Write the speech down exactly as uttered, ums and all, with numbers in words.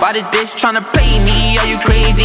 Why this bitch tryna play me? Are you crazy?